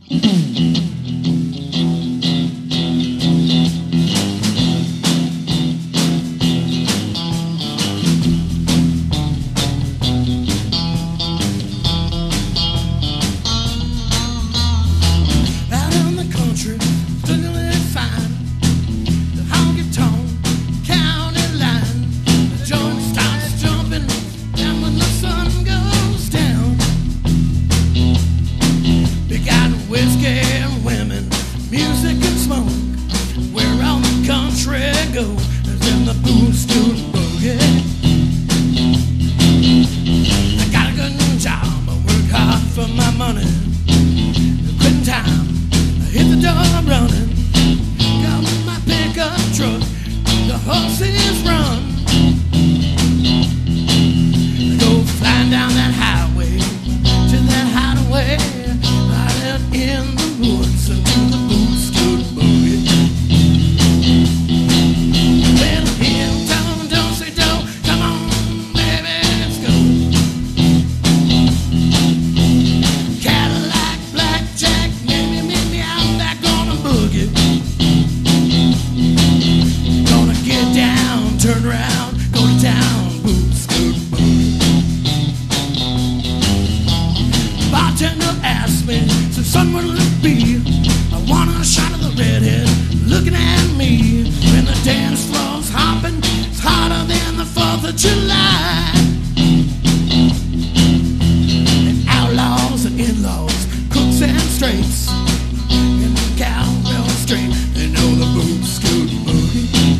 In the Scootin Boogie. I got a good job, I work hard for my money. Quitting time, I hit the door running. Got my pickup truck, the horses run. I go flying down that highway to that hideaway, right out in the woods to the Scootin Boogie. Turn around, go to town, Scootin Boogie. Bartender asked me, so son, what'll it be? I want a shot of the redhead looking at me. When the dance floor's hopping, it's hotter than the 4th of July. And outlaws and in-laws, crooks and straights, in the cowbell straight, they know the Scootin Boogie.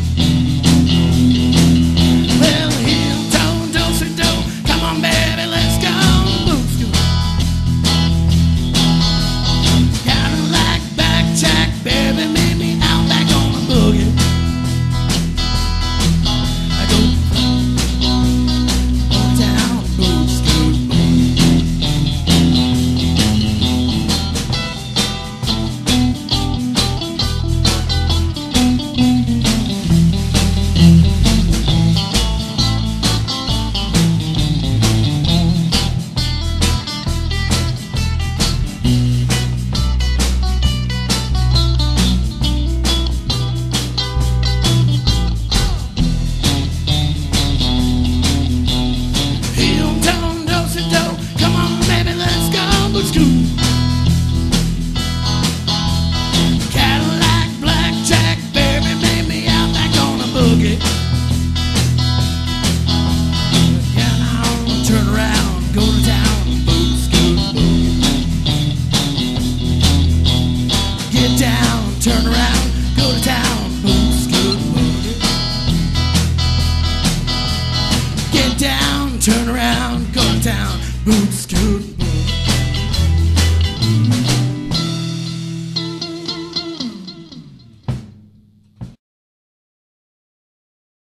Cadillac, blackjack, baby, made me out back on a boogie. Get on, turn around, go to town, Scootin Boogie. Get down, turn around, go to town, Scootin Boogie. Get down, turn around, go to town,